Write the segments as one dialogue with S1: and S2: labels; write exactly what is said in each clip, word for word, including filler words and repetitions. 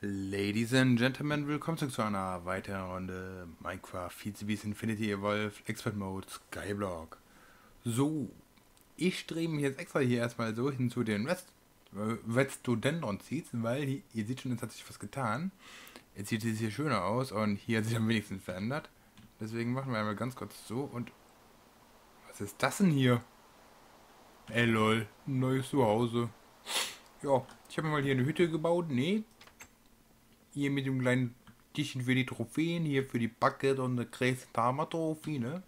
S1: Ladies and Gentlemen, willkommen zurück zu einer weiteren Runde Minecraft Beast Infinity Evolved Expert Mode Skyblock. So, ich strebe mich jetzt extra hier erstmal so hin zu den Rest, äh, Redstone Seeds, weil hier, ihr seht schon, es hat sich was getan. Jetzt sieht es hier schöner aus und hier hat sich am wenigsten verändert. Deswegen machen wir einmal ganz kurz so und... Was ist das denn hier? Ey lol, ein neues Zuhause. Ja, ich habe mir mal hier eine Hütte gebaut, nee. Hier mit dem kleinen Tischchen für die Trophäen, hier für die Bucket und eine Grace Tama Trophäe, ne?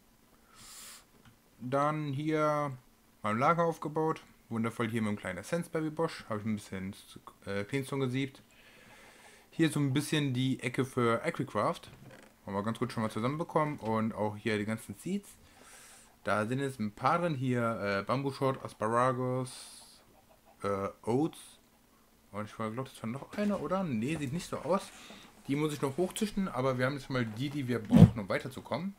S1: Dann hier mein Lager aufgebaut. Wundervoll hier mit einem kleinen Essence Baby Bosch. Habe ich ein bisschen äh, Cleanstone gesiebt. Hier so ein bisschen die Ecke für Agricraft. Haben wir ganz gut schon mal zusammenbekommen. Und auch hier die ganzen Seeds. Da sind jetzt ein paar drin. Hier äh, Bambusshot, Asparagus, äh, Oats. Und ich glaube, das war noch eine, oder? Ne, sieht nicht so aus. Die muss ich noch hochzüchten, aber wir haben jetzt mal die, die wir brauchen, um weiterzukommen.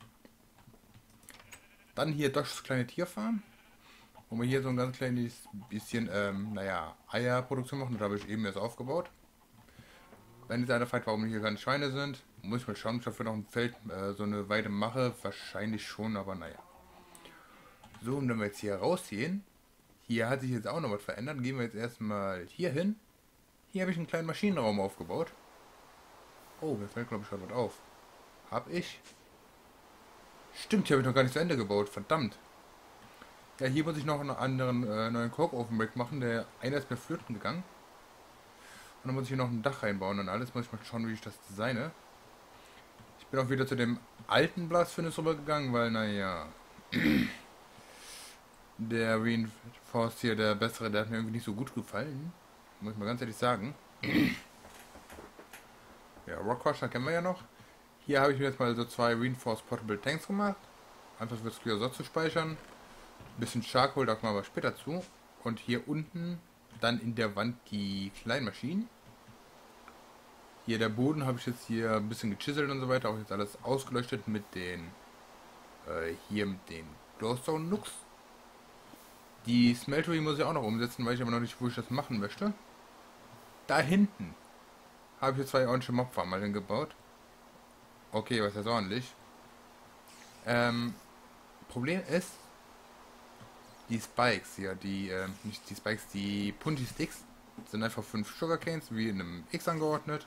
S1: Dann hier Dosh's kleine Tierfarm, wo wir hier so ein ganz kleines bisschen, ähm, naja, Eierproduktion machen. Das habe ich eben erst aufgebaut. Wenn jetzt einer fragt, warum hier keine Schweine sind, muss ich mal schauen, ob ich dafür noch ein Feld, äh, so eine Weide mache. Wahrscheinlich schon, aber naja. So, und wenn wir jetzt hier rausgehen, hier hat sich jetzt auch noch was verändert. Gehen wir jetzt erstmal hier hin. Hier habe ich einen kleinen Maschinenraum aufgebaut. Oh, mir fällt glaube ich schon was auf. Hab ich? Stimmt, hier habe ich noch gar nicht zu Ende gebaut. Verdammt. Ja, hier muss ich noch einen anderen äh, neuen Korkofen machen. Der einer ist mir flöten gegangen. Und dann muss ich hier noch ein Dach reinbauen und alles. Muss ich mal schauen, wie ich das designe. Ich bin auch wieder zu dem alten Blastfurnace rübergegangen, weil, naja... der Reinforced hier, der bessere, der hat mir irgendwie nicht so gut gefallen. Muss ich mal ganz ehrlich sagen. Ja, Rockcrusher kennen wir ja noch. Hier habe ich mir jetzt mal so zwei Reinforced Portable Tanks gemacht. Einfach für das Kryosot zu speichern. Ein bisschen Charcoal, da kommen wir aber später zu. Und hier unten dann in der Wand die Kleinmaschinen. Hier der Boden habe ich jetzt hier ein bisschen gechiselt und so weiter. Auch jetzt alles ausgeleuchtet mit den äh, hier mit den Glowstone Nooks. Die Smeltery muss ich auch noch umsetzen, weil ich aber noch nicht, wo ich das machen möchte. Da hinten habe ich jetzt zwei ordentliche Mobfarmen mal hingebaut. Okay, was ist ordentlich. Ähm, Problem ist, die Spikes hier, die, äh, nicht die Spikes, die Punji Sticks sind einfach fünf Sugarcanes, wie in einem X angeordnet.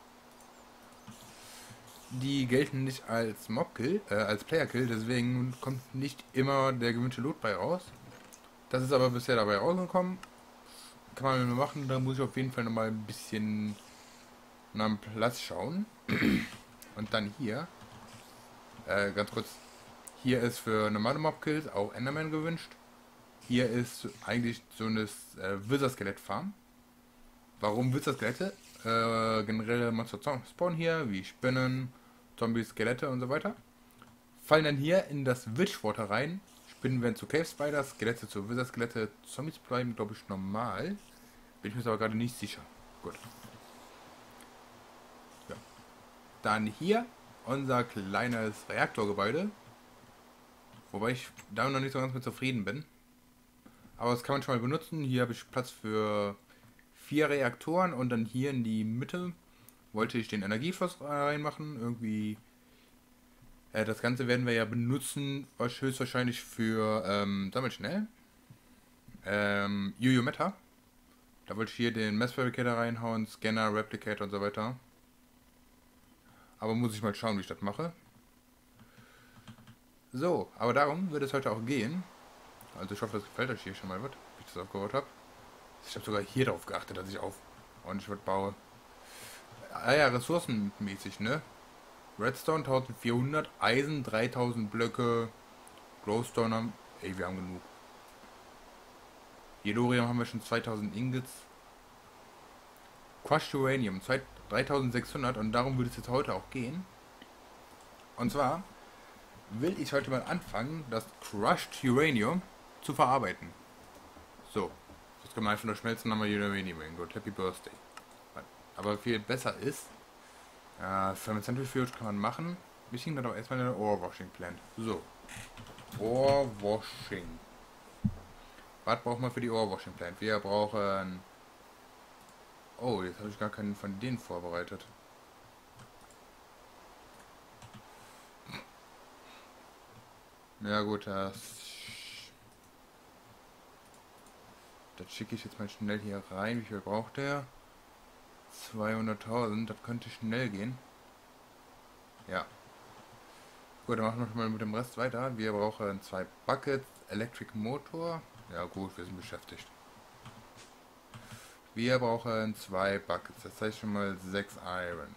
S1: Die gelten nicht als Mob-Kill, äh, als Player-Kill, deswegen kommt nicht immer der gewünschte Loot bei raus. Das ist aber bisher dabei rausgekommen. Kann man nur machen, da muss ich auf jeden Fall nochmal ein bisschen nach dem Platz schauen. Und dann hier, äh, ganz kurz, hier ist für normale Mob-Kills auch Enderman gewünscht. Hier ist eigentlich so eine äh, Wizard-Skelett-Farm. Warum Wizard-Skelette? Äh, generelle Monster spawnen hier, wie Spinnen, Zombies, Skelette und so weiter. Fallen dann hier in das Witchwater rein. Spinnen werden zu Cave Spiders, Skelette zu Wizard-Skelette, Zombies bleiben, glaube ich, normal. Bin ich mir aber gerade nicht sicher. Gut. Ja. Dann hier unser kleines Reaktorgebäude. Wobei ich da noch nicht so ganz mit zufrieden bin. Aber das kann man schon mal benutzen. Hier habe ich Platz für vier Reaktoren und dann hier in die Mitte wollte ich den Energiefluss reinmachen. Irgendwie... Das Ganze werden wir ja benutzen, höchstwahrscheinlich für, ähm, sammelt schnell, ähm, Yu-Yu Meta. Da wollte ich hier den Mass Fabricator reinhauen, Scanner, Replicator und so weiter. Aber muss ich mal schauen, wie ich das mache. So, aber darum wird es heute auch gehen. Also ich hoffe, das gefällt euch hier schon mal was, wie ich das aufgebaut habe. Ich habe sogar hier drauf geachtet, dass ich auf ordentlich was baue. Ah ja, ressourcenmäßig, ne? Redstone eintausendvierhundert, Eisen dreitausend Blöcke, Glowstone haben... Ey, wir haben genug. Yellorium haben wir schon zweitausend Ingots. Crushed Uranium dreitausendsechshundert und darum würde es jetzt heute auch gehen. Und zwar will ich heute mal anfangen, das Crushed Uranium zu verarbeiten. So, das kann man einfach nur schmelzen, dann haben wir Uranium Ingot. Happy Birthday. Aber viel besser ist... Ja, Ferment Centrifuge kann man machen. Wir schicken dann aber erstmal eine Ore Washing Plant. So. Ore Washing. Was brauchen wir für die Ore Washing Plant? Wir brauchen Oh, jetzt habe ich gar keinen von denen vorbereitet. Ja gut, das, das schicke ich jetzt mal schnell hier rein. Wie viel braucht der? zweihunderttausend, das könnte schnell gehen. Ja. Gut, dann machen wir mal mit dem Rest weiter. Wir brauchen zwei Buckets, Electric Motor. Ja gut, wir sind beschäftigt. Wir brauchen zwei Buckets, das heißt schon mal sechs Iron.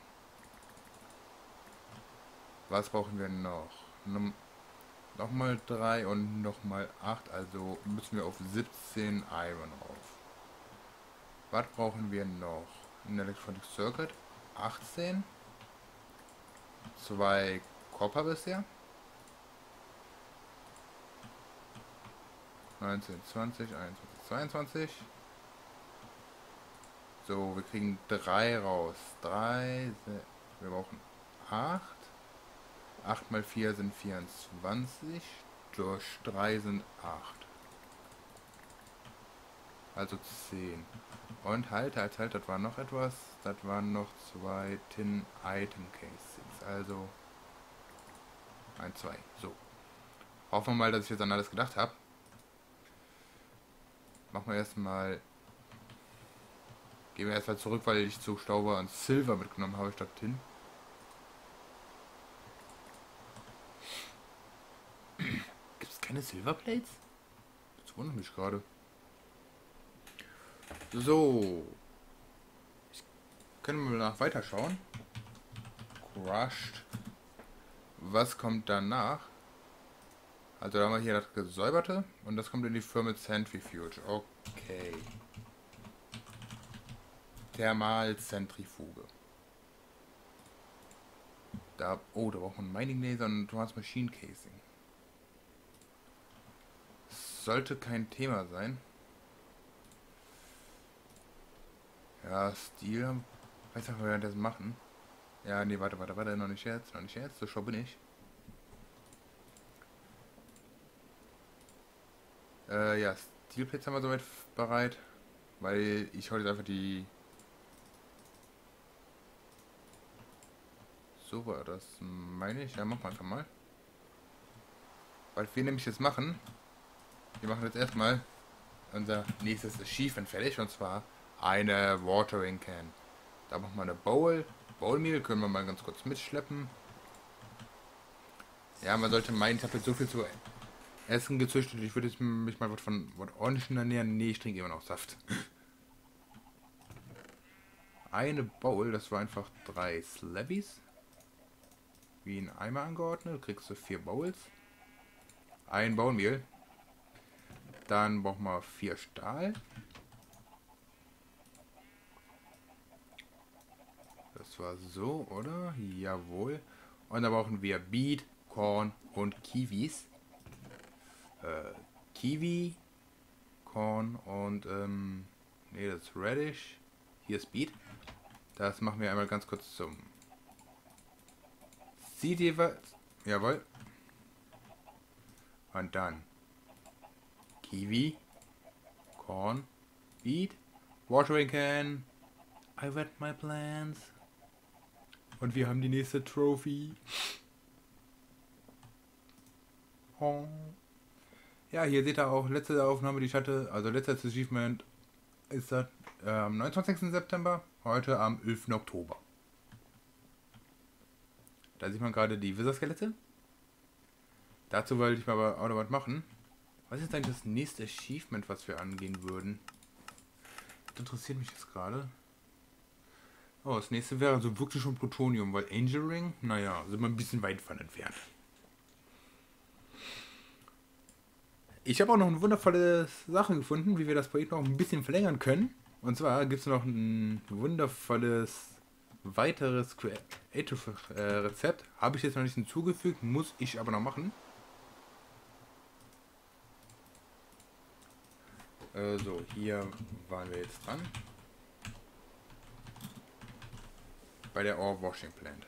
S1: Was brauchen wir noch? Num Nochmal drei und nochmal acht, also müssen wir auf siebzehn Iron rauf. Was brauchen wir noch? Ein Electronic Circuit, achtzehn. Zwei Copper bisher. neunzehn, zwanzig, einundzwanzig, zweiundzwanzig. So, wir kriegen drei raus. drei, wir brauchen acht. acht mal vier sind vierundzwanzig. Durch drei sind acht. Also zehn. Und halt, halt, halt, das war noch etwas. Das waren noch zwei Tin Item Casings. Also eins, zwei. So. Hoffen wir mal, dass ich jetzt an alles gedacht habe. Machen wir erstmal. Gehen wir erstmal zurück, weil ich zu Stauber und Silver mitgenommen habe statt Tin. Gibt es keine Silverplates? Das wundert mich gerade. So. Ich können wir nach weiterschauen. Crushed. Was kommt danach? Also da haben wir hier das Gesäuberte und das kommt in die Thermal Centrifuge. Okay. Thermalzentrifuge. Da, oh, da braucht man Mining Laser und Advanced Machine Casing. Sollte kein Thema sein. Ja, Stil. Weiß nicht, wie wir das machen. Ja, nee, warte, warte, warte, noch nicht jetzt, noch nicht jetzt, so schau bin ich. Äh, ja, Steelplates haben wir soweit bereit, weil ich heute einfach die... So war das, meine ich. Ja, machen wir einfach mal. Weil wir nämlich jetzt machen, wir machen jetzt erstmal unser nächstes Achievement fertig, und zwar eine Watering Can. Da machen wir eine Bowl. Bowlmehl können wir mal ganz kurz mitschleppen. Ja, man sollte meinen, ich habe jetzt so viel zu essen gezüchtet, ich würde jetzt mich mal von was ordentlichem ernähren. Nee, ich trinke immer noch Saft. Eine Bowl, das war einfach drei Slabbies. Wie ein Eimer angeordnet, kriegst du vier Bowls. Ein Bowlmehl. Dann brauchen wir vier Stahl. Das war so, oder? Jawohl. Und dann brauchen wir Beet, Korn und Kiwis. Äh, Kiwi, Korn und, ähm, nee, das ist Radish. Hier ist Beet. Das machen wir einmal ganz kurz zum Seed jeweils. Jawohl. Und dann Kiwi, Korn, Beet, Watering Can. I wet my plants. Und wir haben die nächste Trophy. Oh. Ja, hier seht ihr auch letzte Aufnahme, die ich hatte. Also letztes Achievement ist das äh, am neunundzwanzigsten September. Heute am elften Oktober. Da sieht man gerade die Wither-Skelette. Dazu wollte ich mal aber auch noch was machen. Was ist eigentlich das nächste Achievement, was wir angehen würden? Das interessiert mich jetzt gerade. Oh, das nächste wäre also wirklich schon Plutonium, weil Angel Ring, naja, sind wir ein bisschen weit von entfernt. Ich habe auch noch eine wundervolle Sache gefunden, wie wir das Projekt noch ein bisschen verlängern können. Und zwar gibt es noch ein wundervolles weiteres Creative äh, Rezept. Habe ich jetzt noch nicht hinzugefügt, muss ich aber noch machen. Äh, so, hier waren wir jetzt dran. Bei der Ore Washing Plant.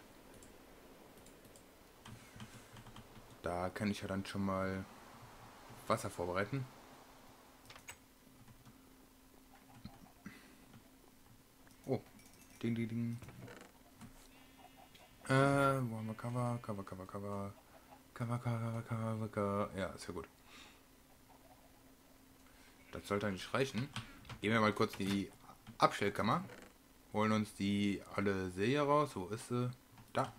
S1: Da kann ich ja dann schon mal Wasser vorbereiten. Oh, Ding, ding, ding. Äh, wo haben wir Cover? Cover, Cover, Cover. Cover, Cover, Cover, Cover. Ja, ist ja gut. Das sollte eigentlich reichen. Gehen wir mal kurz in die Abstellkammer. Holen uns die alle Serie raus. Wo ist sie? Da.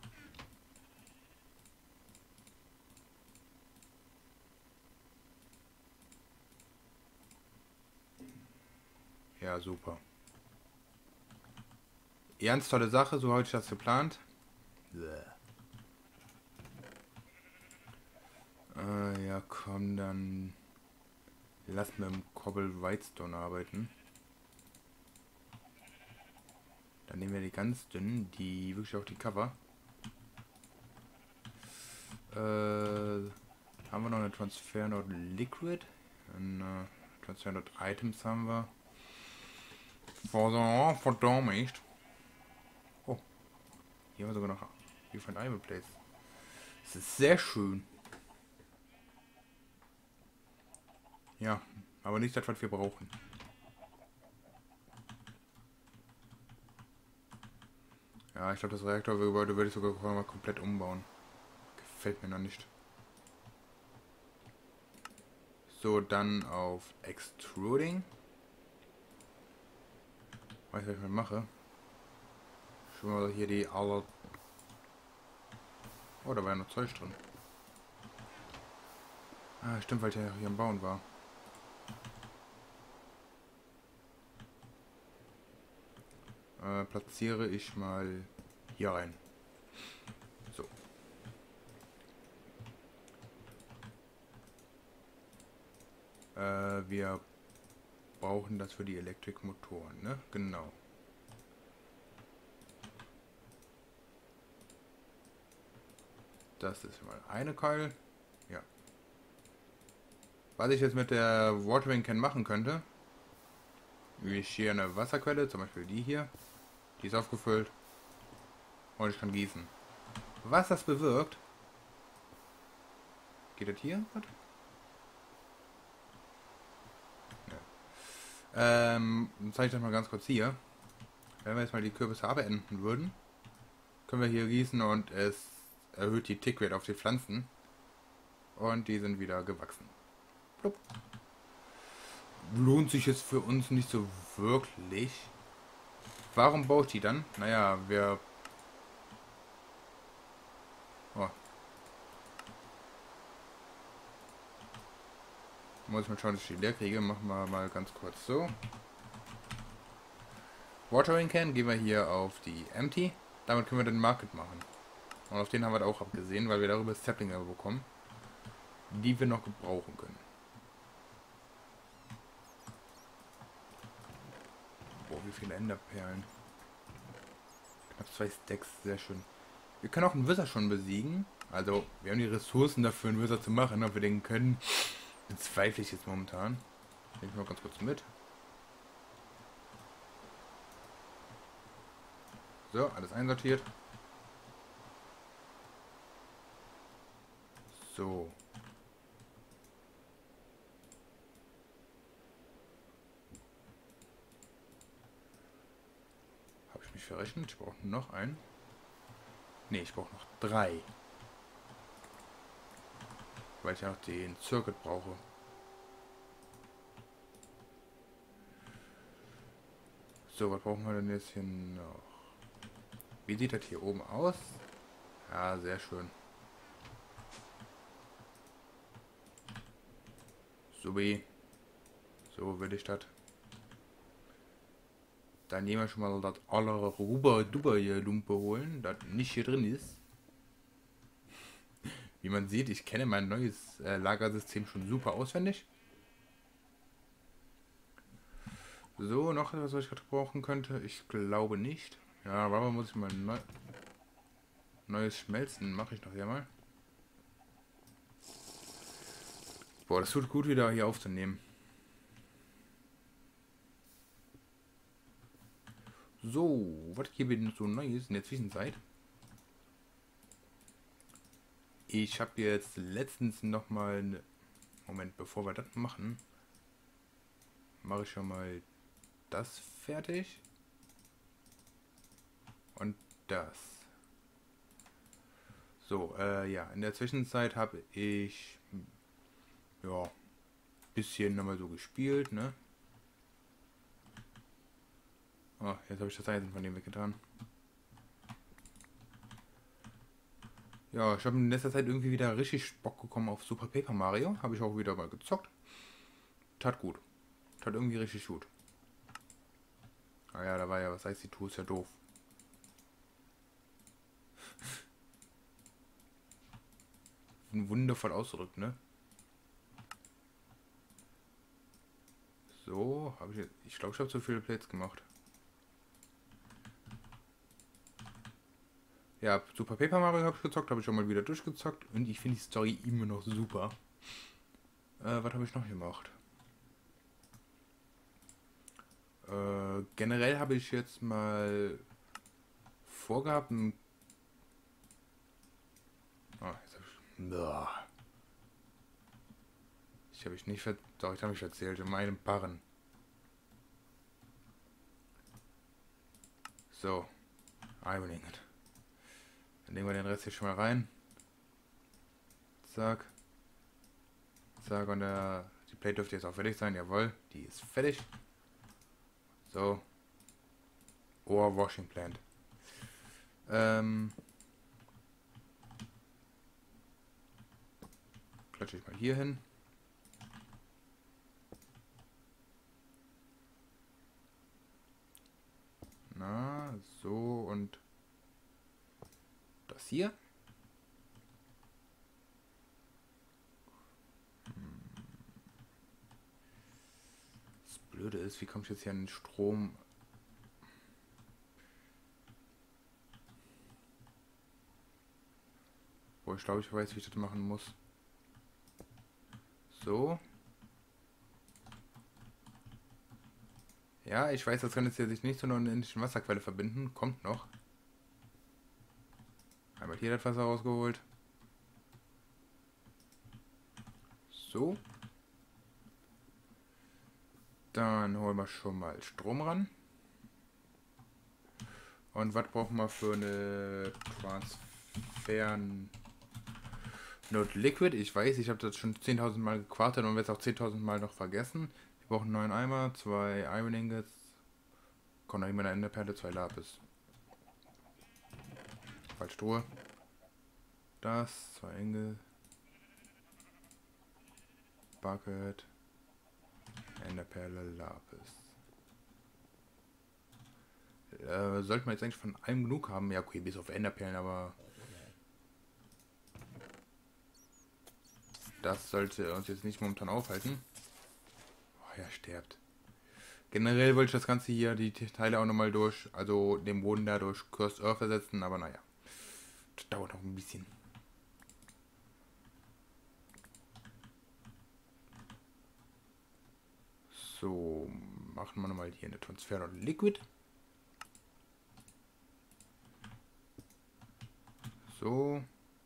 S1: Ja, super. Ganz tolle Sache, so habe ich das geplant. Äh, ja, komm, dann lass mit dem Cobble Whitestone arbeiten. Dann nehmen wir die ganz dünnen, die wirklich auf die Cover. Äh, haben wir noch eine Transfer Node Liquid? Eine Transfer Node Items haben wir. Verdammt nicht. Oh, hier haben wir sogar noch Different Item Plates. Das ist sehr schön. Ja, aber nicht das, was wir brauchen. Ja, ich glaube, das Reaktorgebäude würde ich sogar mal komplett umbauen. Gefällt mir noch nicht. So, dann auf Extruding. Weiß ich, was ich mal mache. Schon mal hier die alle. Oh, da war ja noch Zeug drin. Ah, stimmt, weil ich ja hier am Bauen war. Äh, platziere ich mal hier rein. So. Äh, wir brauchen das für die Elektrikmotoren, ne? Genau. Das ist mal eine Keil. Ja. Was ich jetzt mit der Watering Can machen könnte, ich hier eine Wasserquelle, zum Beispiel die hier. Die ist aufgefüllt. Und ich kann gießen. Was das bewirkt. Geht das hier? Was? Ja. Ähm, dann zeige ich das mal ganz kurz hier. Wenn wir jetzt mal die Kürbisse abenden würden, können wir hier gießen und es erhöht die Tickrate auf die Pflanzen. Und die sind wieder gewachsen. Plupp. Lohnt sich jetzt für uns nicht so wirklich. Warum baue ich die dann? Naja, wir... Oh. Muss ich mal schauen, dass ich die leer kriege. Machen wir mal ganz kurz so. Watering Can, gehen wir hier auf die Empty. Damit können wir den Market machen. Und auf den haben wir auch abgesehen, weil wir darüber Saplinge bekommen, die wir noch gebrauchen können. Boah, wie viele Enderperlen. Knapp zwei Stacks, sehr schön. Wir können auch einen Wizard schon besiegen. Also, wir haben die Ressourcen dafür, einen Wizard zu machen. Ob wir den können, bezweifle ich jetzt momentan. Nehme ich mal ganz kurz mit. So, alles einsortiert. So. Habe ich mich verrechnet? Ich brauche noch einen. Ne, ich brauche noch drei. Weil ich ja noch den Circuit brauche. So, was brauchen wir denn jetzt hier noch? Wie sieht das hier oben aus? Ja, sehr schön. Subi. So will ich das. Dann nehmen wir schon mal das aller Ruber Duber hier Lumpe holen, das nicht hier drin ist. Wie man sieht, ich kenne mein neues äh, Lagersystem schon super auswendig. So, noch etwas, was ich gerade brauchen könnte? Ich glaube nicht. Ja, aber muss ich mal neu neues Schmelzen, mache ich noch hier mal. Boah, das tut gut, wieder hier aufzunehmen. So, was gibt es so Neues in der Zwischenzeit? Ich habe jetzt letztens noch mal ne Moment, bevor wir das machen, mache ich schon mal das fertig. Und das. So, äh, ja, in der Zwischenzeit habe ich, ja, ein bisschen nochmal so gespielt, ne? Oh, jetzt habe ich das Eisen von dem weggetan. Ja, ich habe in letzter Zeit irgendwie wieder richtig Bock bekommen auf Super Paper Mario. Habe ich auch wieder mal gezockt. Tat gut. Tat irgendwie richtig gut. Ah ja, da war ja, was heißt die Tour, ist ja doof. Wundervoll ausgedrückt, ne? So, habe ich jetzt. Ich glaube, ich habe zu viele Plates gemacht. Ja, Super Paper Mario habe ich gezockt, habe ich schon mal wieder durchgezockt und ich finde die Story immer noch super. Äh, was habe ich noch gemacht? Äh, generell habe ich jetzt mal vorgehabt, ein. Ah, jetzt habe ich. Boah. Ich habe ich nicht ver. Doch, ich habe mich erzählt, in meinem Barren. So, Iron Ingot. Dann legen wir den Rest hier schon mal rein. Zack. Zack, und der, die Plate dürfte jetzt auch fertig sein. Jawohl, die ist fertig. So. Or Washing Plant. Ähm. Klatsche ich mal hier hin. Na, so und das hier. Das Blöde ist, wie komme ich jetzt hier an den Strom? Wo ich glaube, ich weiß, wie ich das machen muss. So. Ja, ich weiß, das kann jetzt hier sich nicht zu einer unendlichen Wasserquelle verbinden. Kommt noch. Einmal hier das Wasser rausgeholt. So. Dann holen wir schon mal Strom ran. Und was brauchen wir für eine Transfer Node Liquid? Ich weiß, ich habe das schon zehntausend Mal gequartet und werde es auch zehntausend Mal noch vergessen. Wir brauchen neun Eimer, zwei Iron Ingots. Kommt noch immer eine Enderperle, zwei Lapis. Falsch Truhe. Das, zwei Engel. Bucket. Enderperle, Lapis. Äh, sollten wir jetzt eigentlich von allem genug haben? Ja, okay, bis auf Enderperlen, aber das sollte uns jetzt nicht momentan aufhalten. Oh, er stirbt. Generell wollte ich das Ganze hier, die Teile auch nochmal durch, also den Boden da durch Cursed Earth ersetzen, aber naja. Das dauert noch ein bisschen. So, machen wir nochmal hier eine Transfer und Liquid. So.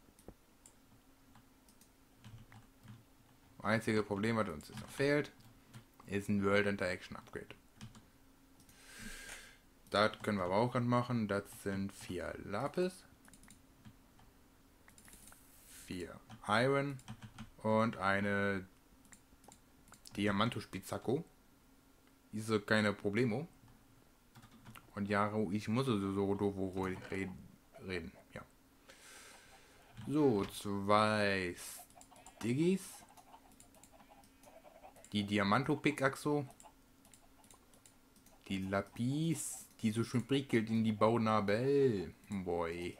S1: Einzige Problem, was uns jetzt noch fehlt, ist ein World Interaction Upgrade. Das können wir aber auch gerade machen. Das sind vier Lapis, vier Iron und eine Diamantospizzacco. Diese keine Problemo. Und ja, ich muss also so doof reden. reden. Ja. So, zwei Stiggies. Die Diamanto Pickaxo. Die Lapis, die so schön prickelt in die Baunabel. Boy.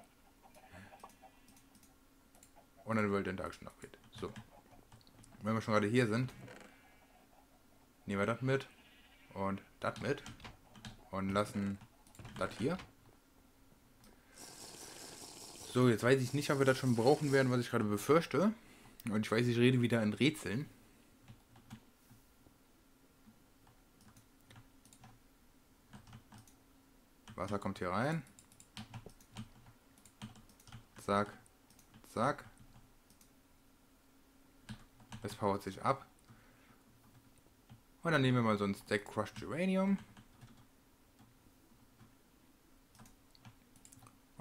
S1: Und dann World Interaction Upgrade. So. Wenn wir schon gerade hier sind, nehmen wir das mit. Und das mit. Und lassen das hier. So, jetzt weiß ich nicht, ob wir das schon brauchen werden, was ich gerade befürchte. Und ich weiß, ich rede wieder in Rätseln. Wasser kommt hier rein. Zack. Zack. Es powert sich ab. Und dann nehmen wir mal so ein Stack Crushed Uranium.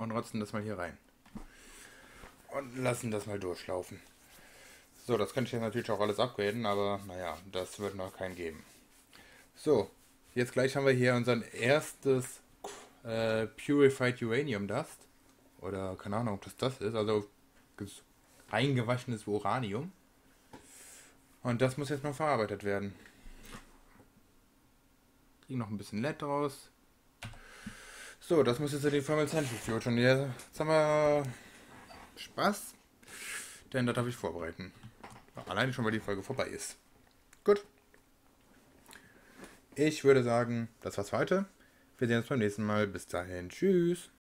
S1: und rotzen das mal hier rein. Und lassen das mal durchlaufen. So, das könnte ich jetzt natürlich auch alles upgraden, aber naja, das wird noch keinen geben. So, jetzt gleich haben wir hier unser erstes äh, Purified Uranium Dust. Oder keine Ahnung, ob das das ist. Also eingewaschenes Uranium. Und das muss jetzt noch verarbeitet werden. Kriegen noch ein bisschen L E D draus. So, das muss jetzt in die Thermal Centrifuge. Und jetzt haben wir Spaß. Denn das darf ich vorbereiten. Alleine schon, weil die Folge vorbei ist. Gut. Ich würde sagen, das war's für heute. Wir sehen uns beim nächsten Mal. Bis dahin. Tschüss.